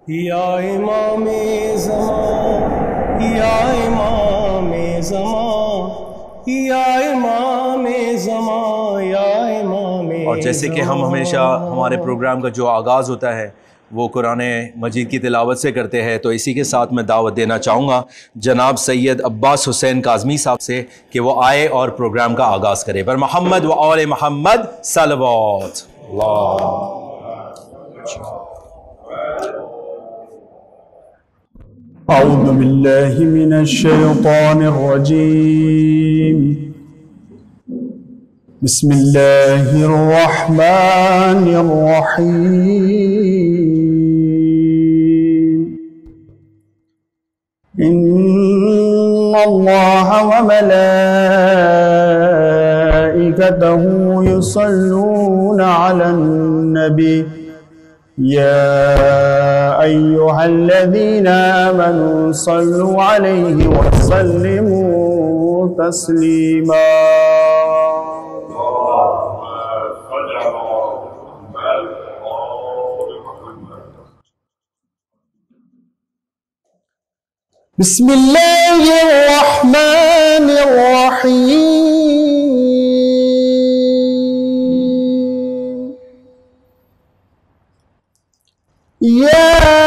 या इमामे ज़मां, या इमामे ज़मां, या इमामे ज़मां, या इमामे। और जैसे कि हम हमेशा हमारे प्रोग्राम का जो आगाज़ होता है वो कुरान मजीद की तिलावत से करते हैं, तो इसी के साथ मैं दावत देना चाहूँगा जनाब सैयद अब्बास हुसैन काज़मी साहब से कि वो आए और प्रोग्राम का आगाज़ करें। पर मोहम्मद व आले मोहम्मद सलवात। अऊज़ु बिल्लाहि मिनश शैतानिर रजीम। बिस्मिल्लाहिर रहमानिर रहीम। इन्नल्लाहा व मलाइकतहु युसल्लूना अलन नबी या अय्युहल्लज़ीना आमनू सल्लु अलैहि व सल्लिमू तस्लीमा। बिस्मिल्लाहिर रहमानिर रहीम। या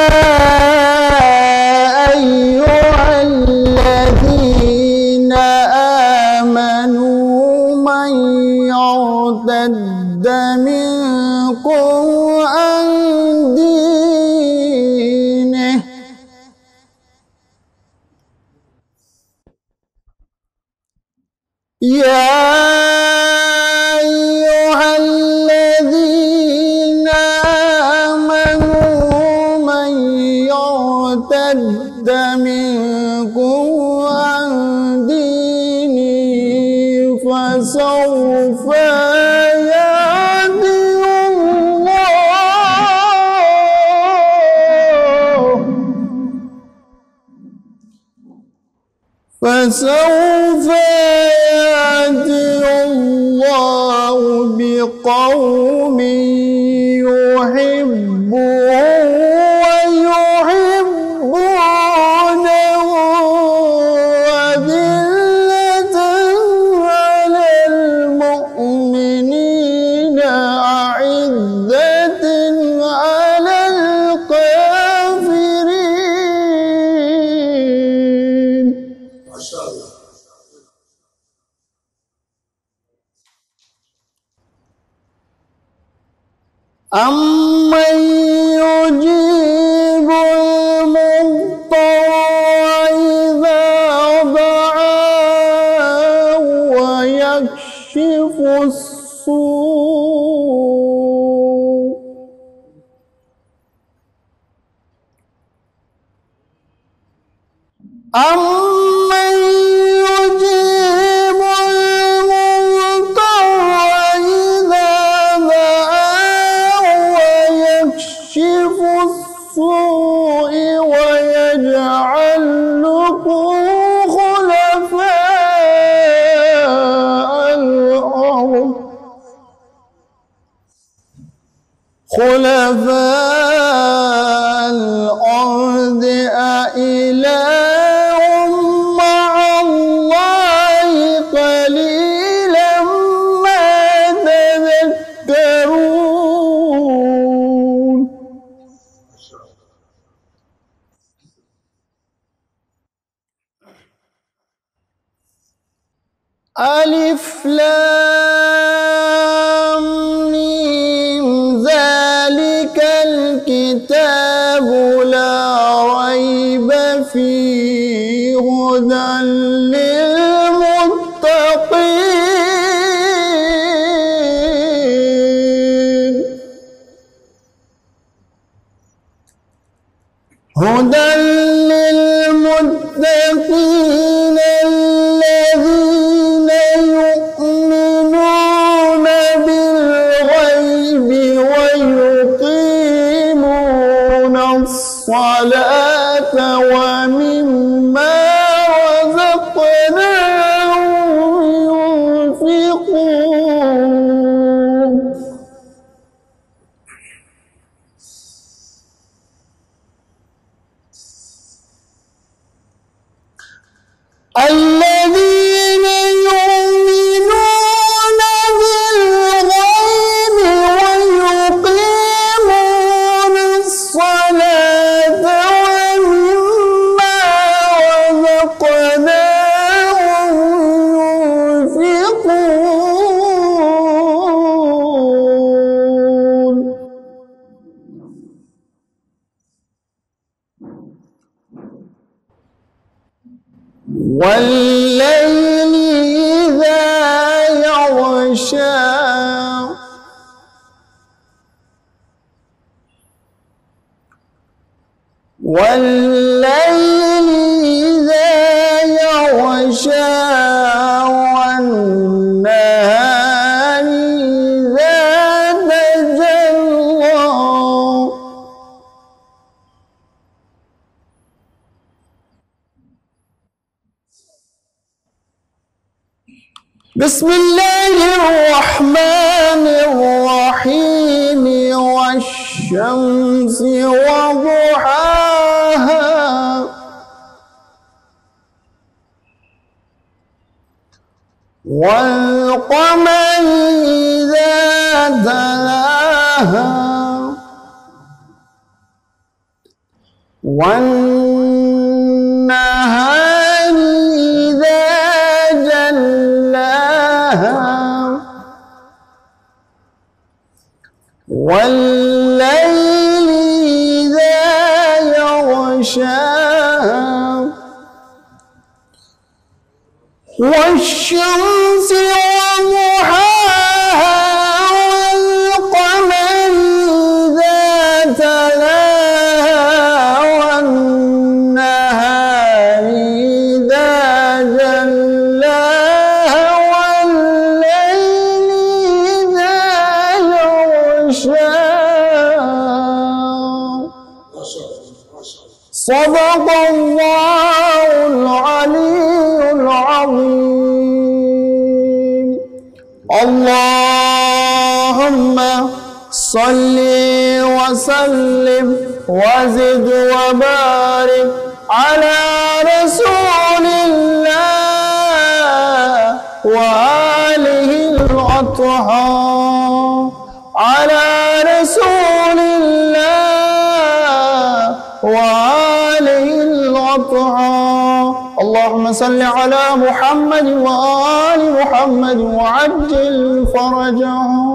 अय्युहल्लज़ीना आमनू मन यर्तद्द मिनकुम अन दीनिहि या अय्युहल्लज़ीना आमनू मन यर्तद्द मिनकुम अन दीनिहि फसौफ فسوف يأتي الله بقوم يحبهم ويحبونه أذلة على المؤمنين أعزة على الكافرين. أمن يجيب المضطر إذا دعاه ويكشف السوء أمن يجيب المضطر إذا دعاه ويكشف السوء ويجعلكم خلفاء الأرض أإله مع الله قليلا ما تذكرون. ألف لام ميم ذلك الكتاب لا ريب فيه هدى للمتقين هدى للمتقين الذين يؤمنون بالغيب ويقيمون الصلاة ومما رزقناهم ينفقون. والليل إذا يغشى والليل إذا يغشى والنهار إذا تجلى بسم الله الرحمن الرحيم والشمس وضحاها والقمر إذا تلاها والنهار إذا جلاها والليل إذا يغشاها والشمس وضحاها والقمر إذا تلاها والنهار إذا جلاها والليل إذا يغشاها. صدق الله العلي العظيم. اللهم صل وسلم وزد وبارك على رسول الله وآله الأطهار على رسول الله وآله الأطهار. اللهم صل على محمد وآل محمد وعجل فرجهم.